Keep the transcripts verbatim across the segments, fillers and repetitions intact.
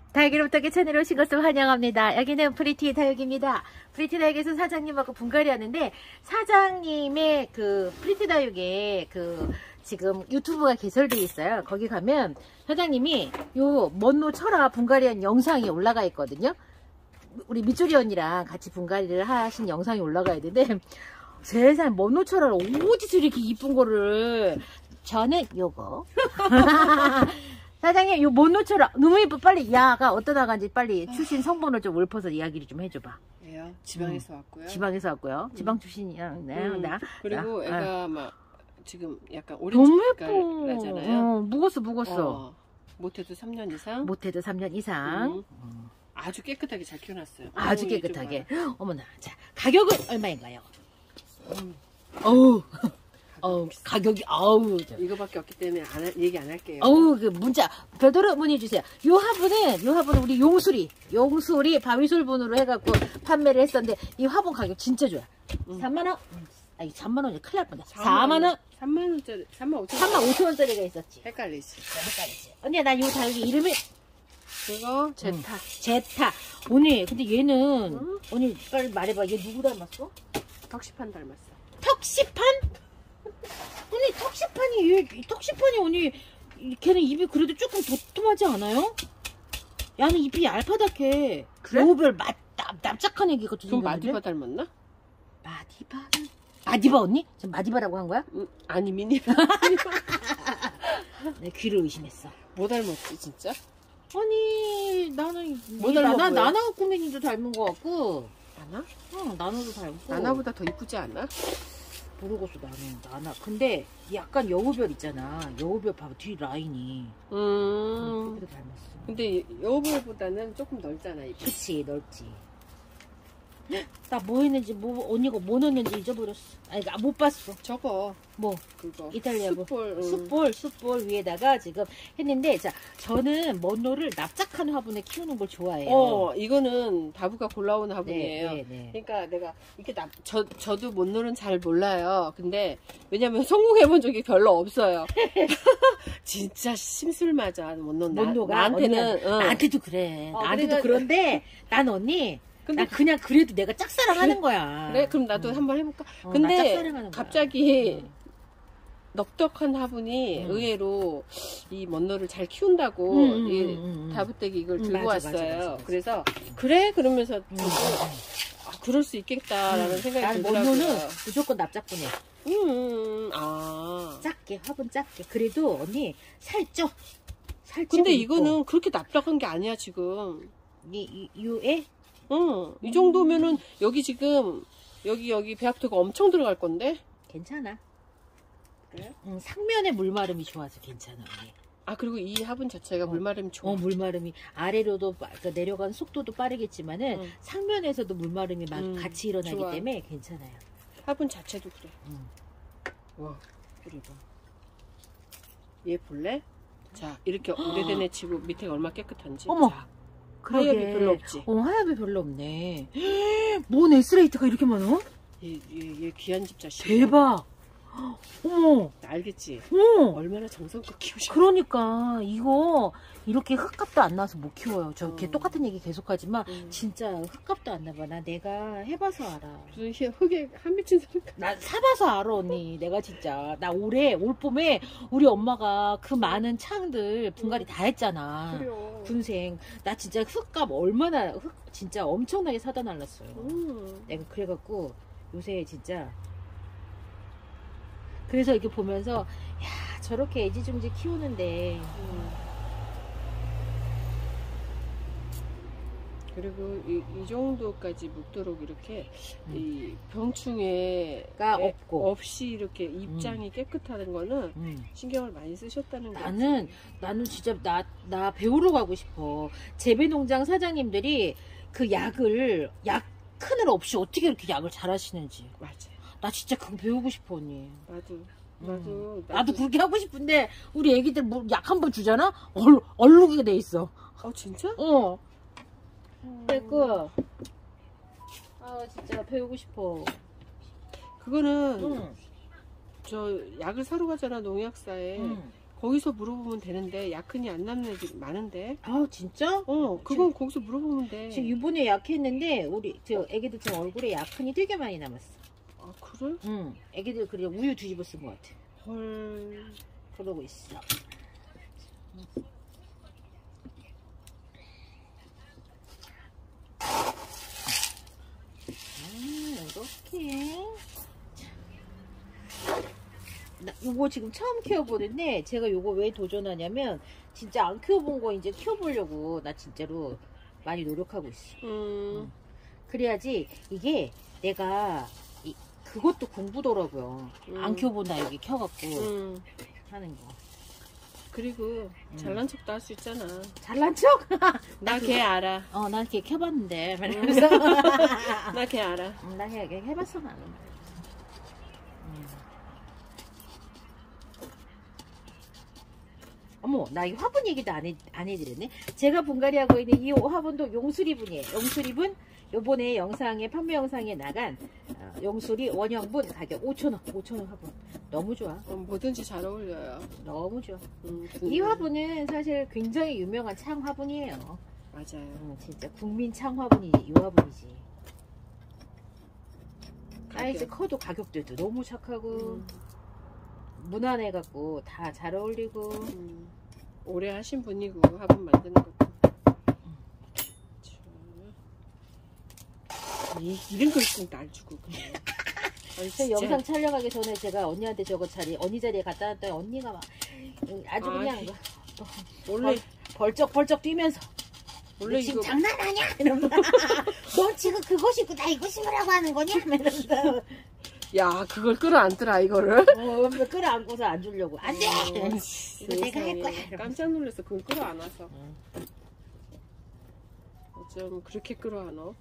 다육이로부터 채널에 오신 것을 환영합니다. 여기는 프리티 다육입니다. 프리티 다육에서 사장님하고 분갈이 하는데, 사장님의 그 프리티 다육에 그 지금 유튜브가 개설되어 있어요. 거기 가면 사장님이 요 먼노 철화 분갈이한 영상이 올라가 있거든요. 우리 밑줄이 언니랑 같이 분갈이를 하신 영상이 올라가 있는데, 세상에 먼노 철화를 어디서 이렇게 이쁜 거를. 저는 요거 사장님, 요 먼노철화 너무 예뻐. 빨리 야가 어떤 아가인지 빨리 출신 성분을 좀 읊어서 이야기를 좀 해줘봐. 얘요? 지방에서 음. 왔고요. 지방에서 왔고요. 음. 지방 출신이야. 네, 음. 나. 그리고 나. 애가 어. 막 지금 약간 너무 오렌지 예뻐. 색깔 나잖아요. 어, 묵었어, 묵었어. 어. 못해도 삼 년 이상. 못해도 삼 년 이상. 음. 음. 아주 깨끗하게 잘 키워놨어요. 아주 깨끗하게. 어머나. 자, 가격은 얼마인가요? 음. 어우. 어우, 가격이, 어우. 이거밖에 없기 때문에 안, 얘기 안 할게요. 어우, 그 문자, 별도로 문의주세요. 요 화분은, 요 화분은 우리 용수리, 용수리 바위솔분으로 해갖고 판매를 했었는데, 이 화분 가격 진짜 좋아. 음. 삼만 원? 아니, 삼만 원이 큰일 날 뻔다. 사만 원? 삼만 원짜리, 삼만 오천 원. 삼만 오천 원짜리가 있었지. 헷갈리지. 헷갈리지. 언니야, 나 요 다육이 이름이? 그거, 제타. 응. 제타. 언니, 근데 얘는, 응? 언니, 빨리 말해봐. 얘 누구 닮았어? 턱시판 닮았어. 턱시판? 언니 턱시판이 얘 턱시판이 언니 걔는 입이 그래도 조금 도톰하지 않아요? 야는 입이 얄파닥해. 그래? 여우별 맛 납작한 애기가 좀 그럼 마디바 닮았나? 마디바? 마디바 언니? 지금 마디바라고 한 거야? 응, 아니 미니바. 내 귀를 의심했어. 뭐 닮았지 진짜? 아니 나는 뭐 닮아 나나 보여? 나나 꾸미니도 닮은 거 같고. 나나? 응 나나도 닮고. 나나보다 더 이쁘지 않아? 모르겠어 나는 나나 근데 약간 여우별 있잖아. 여우별 봐봐 뒤 라인이 음. 그렇게 닮았어. 근데 여우별보다는 조금 넓잖아 이게. 그치 넓지. 나 뭐 했는지 뭐 언니가 뭐 넣었는지 잊어버렸어. 아니 못 봤어. 저거 뭐 그거 이탈리아 뭐 숯볼 응. 숯볼 숯볼 위에다가 지금 했는데 자 저는 먼노를 납작한 화분에 키우는 걸 좋아해요. 어 이거는 다부가 골라온 화분이에요. 네, 네, 네. 그러니까 내가 이렇게 납, 저 저도 먼노는 잘 몰라요. 근데 왜냐면 성공해본 적이 별로 없어요. 진짜 심술 맞아 먼노는. 먼노가 나한테는 응. 나한테도 그래. 어, 나한테도 그래가- 그런데 난 언니. 근데 나 그냥 그래도 내가 짝사랑하는 거야. 그래 그럼 나도 응. 한번 해볼까? 어, 나 근데 짝사랑하는 거야. 갑자기 응. 넉넉한 화분이 응. 의외로 이 먼노를 잘 키운다고 응, 응, 이 응, 응. 다부떼기 이걸 응, 들고 맞아, 왔어요. 맞아, 맞아, 맞아. 그래서 그래 그러면서 응. 저도 아, 그럴 수 있겠다라는 응. 생각이 난 들더라고요. 먼노는 무조건 납작분해. 음, 아. 작게 화분 작게. 그래도 언니 살쪄. 살쪄. 근데 이거는 그렇게 납작한 게 아니야 지금. 이, 이 유에 응, 이 정도면은 여기 지금 여기 여기 배합토가 엄청 들어갈 건데. 괜찮아. 그래? 응, 상면에 물마름이 좋아서 괜찮아. 언니. 아 그리고 이 화분 자체가 어. 물마름이 좋아. 어, 물마름이 아래로도 빠- 그러니까 내려가는 속도도 빠르겠지만은 응. 상면에서도 물마름이 막 음, 같이 일어나기 좋아. 때문에 괜찮아요. 화분 자체도 그래. 응. 와, 그리고 얘 볼래? 자, 이렇게 오래된 애 치고 밑에가 얼마나 깨끗한지. 어머, 자, 하엽이 별로 없지. 어, 하엽이 별로 없네. 뭔 에스레이트가 이렇게 많아? 얘, 얘, 얘 귀한 집 자식. 대박. 어머, 알겠지? 어머. 얼마나 정성껏 키우셔. 그러니까 이거 이렇게 흙값도 안 나서 못 키워요. 저 걔 음. 똑같은 얘기 계속하지만 음. 진짜 흙값도 안 나봐. 나 내가 해봐서 알아. 무슨 희- 흙에 한 미친 소리. 나 사봐서 알아 언니. 내가 진짜 나 올해 올 봄에 우리 엄마가 그 많은 창들 분갈이 다 했잖아. 그래요. 군생. 나 진짜 흙값 얼마나 흙 진짜 엄청나게 사다 날랐어요. 음. 내가 그래갖고 요새 진짜 그래서 이렇게 보면서 야 저렇게 애지중지 키우는데 음. 그리고 이, 이 정도까지 묵도록 이렇게 음. 이 병충해가 가 없고. 없이 이렇게 입장이 깨끗하는 거는 음. 신경을 많이 쓰셨다는 거지. 나는 나는 진짜 나 나 배우러 가고 싶어. 재배농장 사장님들이 그 약을 약 큰을 없이 어떻게 이렇게 약을 잘하시는지. 맞아. 나 진짜 그거 배우고 싶어 언니. 나도 음. 나도 나도 그렇게 하고 싶은데 우리 애기들 뭐 약 한 번 주잖아. 얼 얼룩이가 돼 있어. 어 진짜? 어. 음. 그래서 아 진짜 배우고 싶어. 그거는 응. 저 약을 사러 가잖아 농약사에. 응. 거기서 물어보면 되는데 약흔이 안 남는 애들이 많은데. 아 진짜? 어, 그건 거기서 물어보면 돼. 지금 이번에 약했는데 우리 저 애기들 지금 얼굴에 약흔이 되게 많이 남았어. 아, 그래? 응. 애기들 그래 우유 뒤집어 쓴 것 같아. 헐. 그러고 있어. 음, 이렇게. 나 요거 지금 처음 키워보는데 제가 요거 왜 도전하냐면 진짜 안 키워본 거 이제 키워보려고 나 진짜로 많이 노력하고 있어. 음. 그래야지 이게 내가 이, 그것도 공부더라고요. 음. 안 키워본 나 여기 켜갖고 음. 하는 거. 그리고 잘난 척도 할 수 있잖아. 잘난 척? 나 걔 알아. 어, 난 이렇게 켜봤는데. 그래서 나 걔 알아. 음, 나 그냥 해봤어 나는. 음. 어머, 나 이 화분 얘기도 안, 해, 안 해드렸네. 제가 분갈이하고 있는 이 화분도 용수리분이에요. 용수리분 요번에 영상에 판매 영상에 나간 어, 용수리 원형분 가격 오천 원. 오천 원 화분 너무 좋아. 어, 뭐든지 잘 어울려요. 너무 좋아. 음, 이 화분은 사실 굉장히 유명한 창 화분이에요. 맞아요. 음, 진짜 국민 창 화분이 이 화분이지. 사이즈 커도 가격대도 너무 착하고 음. 무난해갖고 다 잘 어울리고. 음. 오래 하신 분이고 화분 만드는 것도. 이, 이런 거 있으면 날 주고 그래. 아니, 저 진짜. 영상 촬영하기 전에 제가 언니한테 저거 자리 언니 자리에 갖다 놨더니 언니가 막 아주 그냥 아이, 뭐 원래 벌쩍 벌쩍 뛰면서 원래 너 지금 이거 장난하냐? 이러면서 너 지금 그거 신고 나 이거 신으라고 하는 거냐? 이러면서 야 그걸 끌어안더라 이거를. 어, 끌어안고서 안 주려고 안돼 어, 이거 내가 할 거야. 세상에. 깜짝 놀라서 그걸 끌어안아서. 응. 어쩜 그렇게 끌어안어?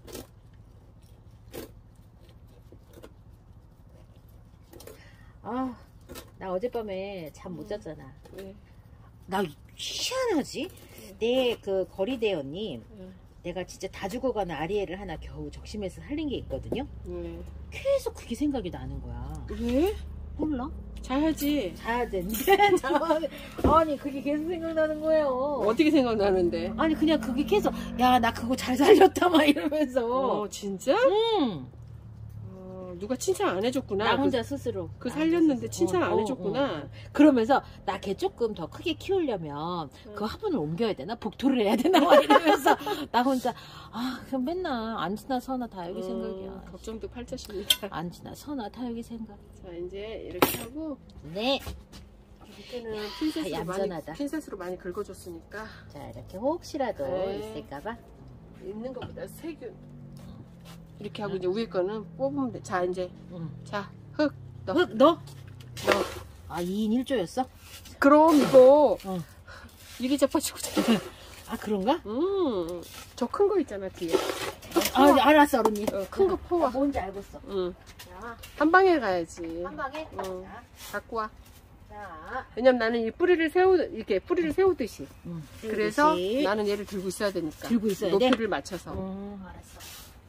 아, 나 어젯밤에 잠 못 잤잖아. 네. 나 희한하지? 내 그 거리대원님, 네. 내가 진짜 다 죽어가는 아리엘을 하나 겨우 적심해서 살린 게 있거든요? 네. 계속 그게 생각이 나는 거야. 왜? 몰라? 자야지. 자야 되는데. 아니, 그게 계속 생각나는 거예요. 어떻게 생각나는데? 아니, 그냥 그게 계속, 야, 나 그거 잘 살렸다, 막 이러면서. 어 진짜? 응. 어, 누가 칭찬 안 해줬구나. 나 혼자 그, 스스로. 그 나 살렸는데 혼자 스스로. 칭찬 어, 안 어, 해줬구나. 어, 어. 그러면서 나 걔 조금 더 크게 키우려면 응. 그 화분을 옮겨야 되나? 복토를 해야 되나? 막 이러면서 나 혼자 아 그럼 맨날 안 지나 서나 다 여기 음, 생각이야. 걱정도 팔자십니다. 안 지나 서나 다 여기 생각. 자 이제 이렇게 하고 네. 밑에는 핀셋으로 아, 많이 얌전하다. 핀셋으로 많이 긁어줬으니까 자 이렇게 혹시라도 네. 있을까봐. 있는 것보다 세균 이렇게 하고 이제 위에 거는 뽑으면 돼. 자 이제 응. 자 흙 넣어. 흑 너? 넣어. 아 이 인 일 조였어? 그럼 이거 응. 이리 잡아주고 아 그런가? 음저 큰 거 있잖아 뒤에. 아 알았어 언니. 어, 큰 거 퍼와. 뭔지 알겠어. 응. 자, 한 방에 가야지. 한 방에. 응. 자, 갖고 와. 자. 왜냐면 나는 이 뿌리를 세우 이렇게 뿌리를 세우듯이. 응. 그래서 세우듯이. 나는 얘를 들고 있어야 되니까. 들고 있어야 돼? 높이를 맞춰서. 응 알았어.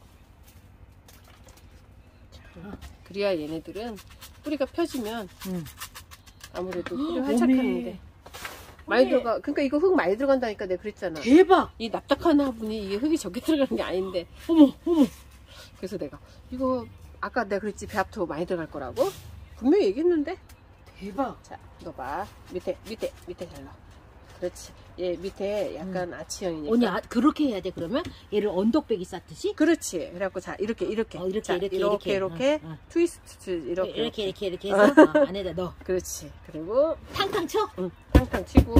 자. 그래야 얘네들은 뿌리가 펴지면 응. 아무래도 뿌리 어메. 활착하는데 많이 어메. 들어가. 그러니까 이거 흙 많이 들어간다니까 내가 그랬잖아. 대박. 이 납작한 화분이 이게 흙이 적게 들어가는 게 아닌데. 어머 어머. 그래서 내가 이거 아까 내가 그랬지 배합토 많이 들어갈 거라고 분명히 얘기했는데. 대박. 자, 너 봐. 밑에 밑에 밑에 잘 넣어. 그렇지. 얘 밑에 약간 아치형이니까. 언니 아, 그렇게 해야 돼 그러면? 얘를 언덕배기 쌓듯이? 그렇지. 그래갖고 자 이렇게 이렇게 어, 이렇게, 자, 이렇게, 이렇게 이렇게. 이렇게 응, 응. 트위스트 이렇게 이렇게 이렇게 이렇게 해서 어, 안에다 넣어. 그렇지. 그리고 탕탕 쳐? 응, 탕탕 치고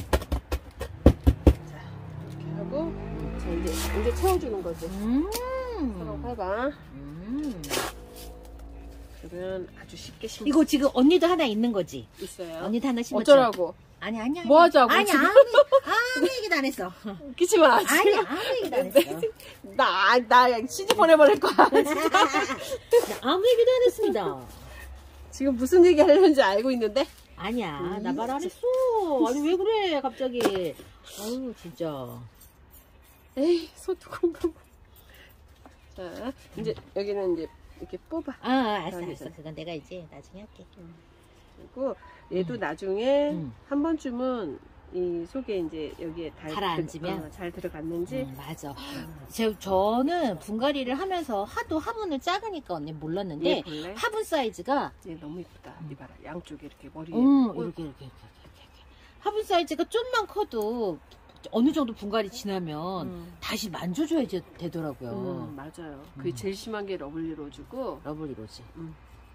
자 이렇게 하고 자 이제 이제 채워주는 거지. 음. 서로 해봐. 음. 그러면 아주 쉽게 심을 이거 지금 언니도 하나 있는 거지? 수 있어요. 언니도 하나 심었죠? 어쩌라고? 아니 아니 아니. 뭐 하자고, 아니 지금? 아무, 아무 얘기도 안 했어. 웃기지 마. 아니 지금. 아무 얘기도 안 했어. 나, 나 그냥 시집 보내버릴 거야. 나 아무 얘기도 안 했습니다. 지금 무슨 얘기 하려는지 알고 있는데? 아니야 음, 나 말 안 했어. 아니 왜 그래 갑자기. 아유 진짜. 에이, 소뚜껑. 자, 이제 여기는 이제 이렇게 뽑아. 아 알았어 여기서. 알았어. 그건 내가 이제 나중에 할게. 그리고 얘도 음. 나중에 음. 한 번쯤은 이 속에 이제 여기에 달, 가라앉으면 어, 잘 들어갔는지. 음, 맞아. 제, 저는 분갈이를 하면서 하도 화분을 작으니까 언니 몰랐는데 화분 사이즈가 얘 너무 이쁘다. 음. 이봐라 양쪽에 이렇게 머리에 음, 이렇게, 이렇게, 이렇게, 이렇게. 화분 사이즈가 좀만 커도 어느 정도 분갈이 지나면 음. 다시 만져줘야 되더라고요. 음, 맞아요. 음. 그게 제일 심한 게 러블리 로즈고. 러블리 로즈. 음.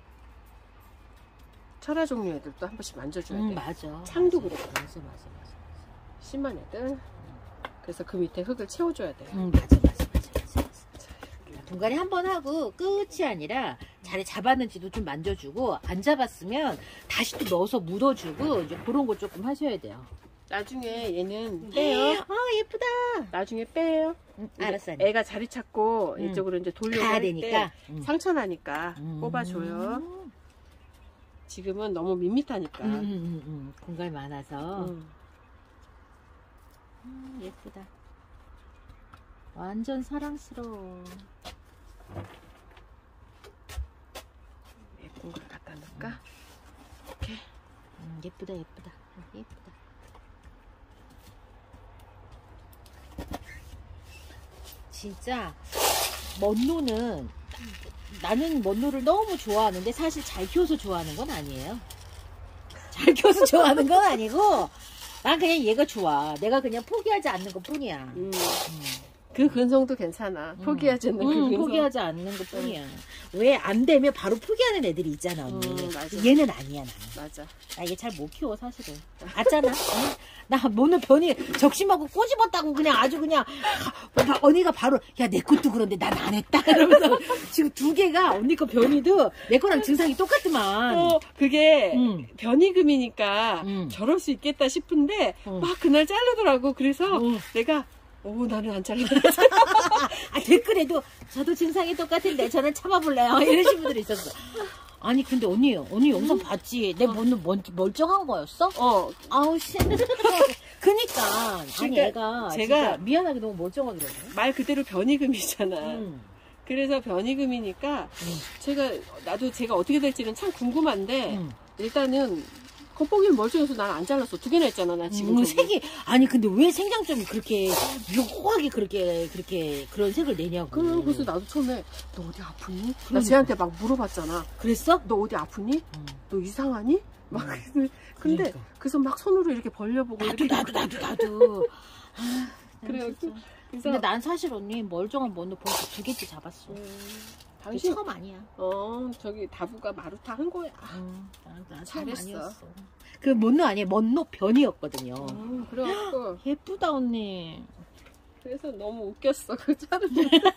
철화 종류 애들도 한 번씩 만져줘야 음, 돼. 맞아. 창도 맞아. 그렇고. 맞아, 맞아, 맞아. 심한 애들. 그래서 그 밑에 흙을 채워줘야 돼. 음, 맞아, 맞아, 맞아, 맞아. 맞아. 분갈이 한 번 하고 끝이 아니라 자리 잡았는지도 좀 만져주고 안 잡았으면 다시 또 넣어서 묻어주고 이제 그런 거 조금 하셔야 돼요. 나중에 얘는 빼요. 아 예쁘다. 나중에 빼요. 응, 알았어. 애가 자리 찾고 응. 이쪽으로 이제 돌려고 할 때 응. 상처 나니까 음. 뽑아줘요. 지금은 너무 밋밋하니까. 음, 음, 음. 공간이 많아서. 음. 음, 예쁘다. 완전 사랑스러워. 예쁜 걸 갖다 놓을까? 음. 이렇게. 음, 예쁘다, 예쁘다. 예쁘다. 진짜 먼노는 나는 먼노를 너무 좋아하는데 사실 잘 키워서 좋아하는 건 아니에요. 잘 키워서 좋아하는 건 아니고 난 그냥 얘가 좋아. 내가 그냥 포기하지 않는 것 뿐이야. 음. 음. 그 근성도 괜찮아. 포기하지 않는 음, 그 근성. 포기하지 않는 것 뿐이야. 음. 왜 안 되면 바로 포기하는 애들이 있잖아, 언니. 음, 맞아. 얘는 아니야, 나는. 맞아. 나 얘 잘 못 키워, 사실은. 아잖아. 나 뭐는 변이 적심하고 꼬집었다고 그냥 아주 그냥 언니가 바로 야, 내 것도 그런데 난 안 했다. 이러면서 지금 두 개가 언니 거 변이도 내 거랑 증상이 똑같더만. 어, 그게 음. 변이금이니까 음. 저럴 수 있겠다 싶은데 음. 막 그날 자르더라고. 그래서 음. 내가 오, 나는 안 잘라. 아, 댓글에도 저도 증상이 똑같은데 저는 참아볼래요. 이러신 분들이 있었어. 아니 근데 언니 언니 영상 봤지? 내 몸은 어. 멀쩡한 거였어? 어. 아우 씨. 그니까 아니 애가 제가 미안하게 너무 멀쩡하더라고요. 말 그대로 변이금이잖아. 음. 그래서 변이금이니까 음. 제가 나도 제가 어떻게 될지는 참 궁금한데 음. 일단은 겉보기는 멀쩡해서 난 안 잘랐어. 두 개나 했잖아, 나 지금. 음, 색이, 아니, 근데 왜 생장점이 그렇게, 묘하게 그렇게, 그렇게, 그런 색을 내냐고. 그럼, 그래서 나도 처음에, 너 어디 아프니? 그러니까. 나 쟤한테 막 물어봤잖아. 그랬어? 너 어디 아프니? 음. 너 이상하니? 막, 음. 근데, 그러니까. 그래서 막 손으로 이렇게 벌려보고. 나도, 이렇게. 나도, 나도, 나도. 아, 그래요. 그래서. 근데 난 사실 언니 멀쩡한 먼저 벌써 두 개째 잡았어. 음. 당신 처음 아니야. 어, 저기 다부가 마루타 한 거야. 음, 난, 난 잘했어. 그 먼노 아니에요. 먼노 변이었거든요. 음, 그래갖고 예쁘다 언니. 그래서 너무 웃겼어 그 자를.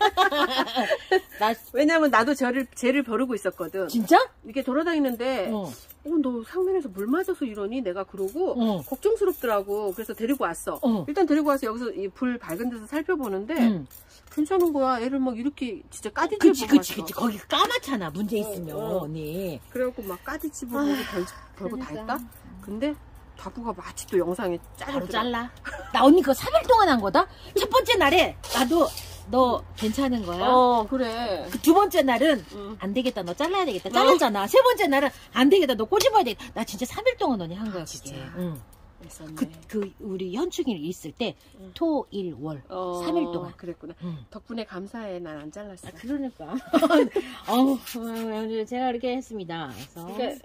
나 왜냐면 나도 쟤를 쟤를 벼르고 있었거든. 진짜? 이렇게 돌아다니는데. 어. 어, 너 상면에서 물 맞아서 이러니? 내가 그러고 어. 걱정스럽더라고. 그래서 데리고 왔어. 어. 일단 데리고 와서 여기서 이 불 밝은 데서 살펴보는데 음. 괜찮은 거야. 애를 막 이렇게 진짜 까디치 보고 그치 그치 그치. 거기 까맣잖아. 문제 있으면 어, 어. 언니. 그래갖고 막 까디치 보고 별거 다 했다. 근데 다부가 마치 또 영상에 바로 잘라. 나 언니 그거 삼 일 동안 한 거다. 첫 번째 날에 나도 너 괜찮은 거야? 어, 그래. 그 두 번째 날은 응. 안 되겠다. 너 잘라야 되겠다. 잘랐잖아. 어? 세 번째 날은 안 되겠다. 너 꼬집어야 되겠다. 나 진짜 삼 일 동안 언니 한 거야, 진짜. 응. 그, 그, 우리 현충일 있을 때, 응. 토, 일, 월. 어, 삼 일 동안. 그랬구나. 응. 덕분에 감사해. 난 안 잘랐어. 아, 그러니까. 어우, 제가 이렇게 했습니다. 그래서. 그러니까,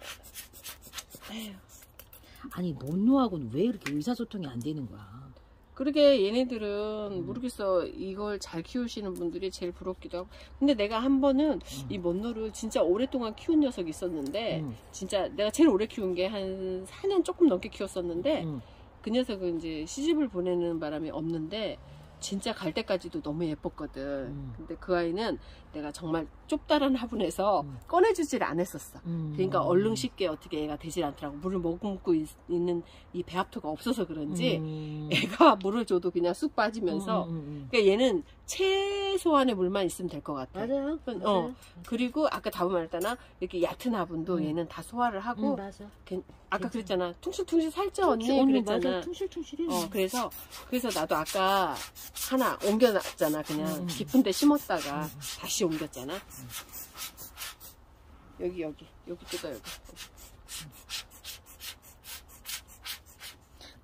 아니, 먼노하고는 왜 이렇게 의사소통이 안 되는 거야? 그러게 얘네들은 음. 모르겠어. 이걸 잘 키우시는 분들이 제일 부럽기도 하고. 근데 내가 한 번은 음. 이 먼노를 진짜 오랫동안 키운 녀석이 있었는데 음. 진짜 내가 제일 오래 키운 게 한 사 년 조금 넘게 키웠었는데 음. 그 녀석은 이제 시집을 보내는 바람이 없는데 진짜 갈 때까지도 너무 예뻤거든. 음. 근데 그 아이는 내가 정말 좁다란 화분에서 음. 꺼내주질 않았었어. 음. 그러니까 얼른 쉽게 어떻게 애가 되질 않더라고. 물을 머금고 있, 있는 이 배합토가 없어서 그런지 음. 애가 물을 줘도 그냥 쑥 빠지면서. 음, 음, 음. 그러니까 얘는 최소한의 물만 있으면 될 것 같아. 맞아요. 어. 맞아요. 그리고 아까 다부 말했잖아. 이렇게 얕은 화분도 음. 얘는 다 소화를 하고. 음, 맞아. 걔, 아까 그랬잖아. 퉁실퉁실 살쪄 언니. 언니 그랬잖아. 맞아. 퉁실퉁실해. 어, 그래서 그래서 나도 아까 하나 옮겨놨잖아. 그냥 음. 깊은 데 심었다가 음. 다시 옮겼잖아. 음. 여기 여기 여기 뜯어 여기.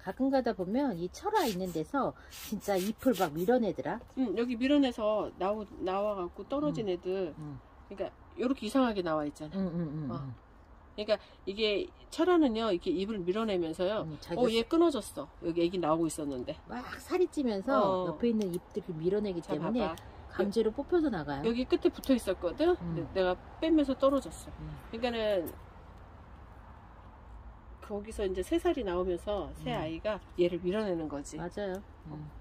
가끔 가다 보면 이 철화 있는 데서 진짜 잎을 막 밀어내더라. 응, 여기 밀어내서 나오, 나와갖고 떨어진 음. 애들. 음. 그러니까 이렇게 이상하게 나와 있잖아. 응, 응, 응. 어. 그러니까 이게 철화는요, 이렇게 잎을 밀어내면서요. 음, 자기가 어, 얘 끊어졌어. 여기 애기 나오고 있었는데. 막 살이 찌면서 어. 옆에 있는 잎들을 밀어내기 자, 때문에 봐봐. 강제로 뽑혀서 나가요. 여기 끝에 붙어 있었거든. 음. 근데 내가 빼면서 떨어졌어. 음. 그러니까는 거기서 이제 세 살이 나오면서 새 음. 아이가 얘를 밀어내는 거지. 맞아요. 음.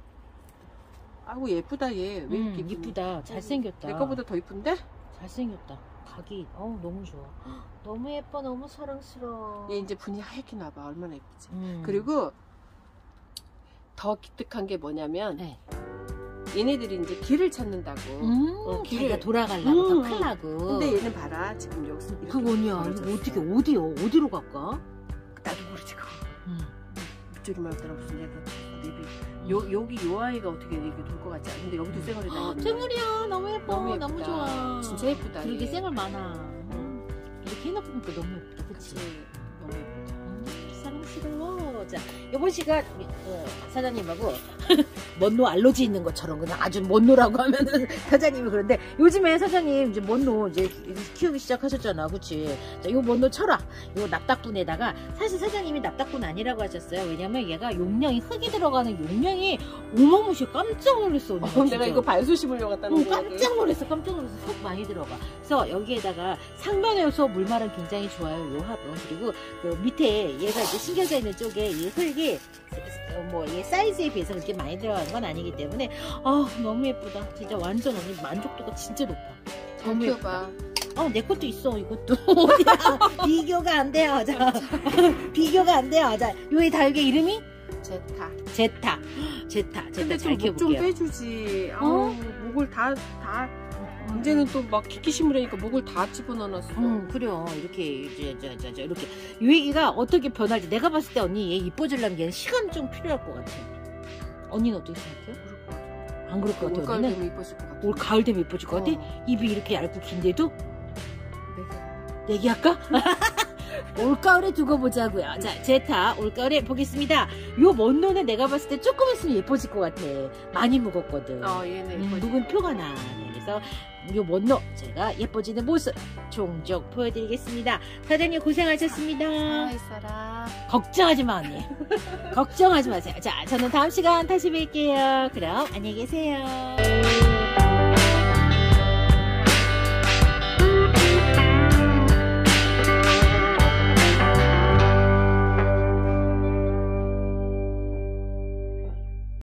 아이고 예쁘다 얘. 왜 이렇게 음, 이쁘다. 잘생겼다. 내 거보다 더 이쁜데? 잘생겼다. 각이 어우 너무 좋아. 너무 예뻐. 너무 사랑스러워. 얘 이제 분이 하얗게 나봐. 얼마나 예쁘지. 음. 그리고 더 기특한 게 뭐냐면 네. 얘네들이 이제 길을 찾는다고. 음, 어, 길을 길을 돌아가려고 음. 더 클라고. 근데 얘는 봐라 지금 여기서 이렇게 그거 뭐냐? 벌어졌어. 이거 어떻게 어디요? 어디로 갈까? 나도 모르지 그거. 음. 밑줄이 말더라 무슨 얘가 내비. 요 여기 요 아이가 어떻게 이렇게 돌 것 같지 않아? 근데 여기도 쌩얼이 나왔네. 쌩얼이야. 너무 예뻐. 너무 너무, 예쁘다. 좋아. 진짜 예쁘다, 그러게 얘. 쌩얼 많아. 음. 이렇게 해놓고 보니까 너무 예쁘다. 그치? 그치. 너무 예쁘다. 음, 사랑스러워. 자, 요번 시간 어, 사장님하고 먼노 알러지 있는 것처럼 그냥 아주 먼노라고 하면은 사장님이 그런데 요즘에 사장님 이제 먼노 이제 키우기 시작하셨잖아, 그치? 자, 요 먼노 철화, 요 납작분에다가 사실 사장님이 납작분 아니라고 하셨어요. 왜냐면 얘가 용량이 흙이 들어가는 용량이 어마무시해. 깜짝 놀랐어. 언니가 어, 진짜. 내가 이거 발수 심으려고 갔다는 어, 거야. 깜짝 놀랐어. 깜짝 놀랐어. 속 많이 들어가. 그래서 여기에다가 상면에서 물말은 굉장히 좋아요. 요 합은. 그리고 그 밑에 얘가 이제 심겨져 있는 쪽에 이 흙이 뭐 얘 사이즈에 비해서 그렇게 많이 들어가는 건 아니기 때문에 아 너무 예쁘다. 진짜 완전 언니 만족도가 진짜 높아. 잘 키워봐. 어, 내 것도 있어, 이것도. 어디야? 비교가 안 돼요. 자, 비교가 안 돼요. 자, 요의 달걀 이름이? 제타. 제타. 제타. 제타 근데 잘 좀 목 좀 키워볼게요. 빼주지. 어? 어? 목을 다, 다. 이제는 또 막 키키 심으려니까 목을 다 집어넣어놨어. 응, 그래요. 이렇게, 이제, 저, 저, 저, 이렇게. 요 얘기가 어떻게 변할지. 내가 봤을 때 언니 얘 이뻐지려면 얘는 시간 좀 필요할 것 같아. 언니는 어떻게 생각해요? 안 그럴 것 같아, 올가을 언니는? 되면 이뻐질 것 같아. 올 가을 되면 이뻐질 것 같아? 어. 입이 이렇게 얇고 긴데도? 내가. 내기할까? 올가을에 두고 보자고요. 자, 제타 올가을에 보겠습니다. 요 먼노는 내가 봤을 때 조금 있으면 예뻐질 것 같아. 많이 묵었거든. 어, 얘네 음, 예뻐질 묵은 표가 나. 네, 그래서 요 먼노 제가 예뻐지는 모습 종종 보여드리겠습니다. 사장님 고생하셨습니다. 살아있어라. 걱정하지 마 언니. 걱정하지 마세요. 자, 저는 다음 시간 다시 뵐게요. 그럼 안녕히 계세요.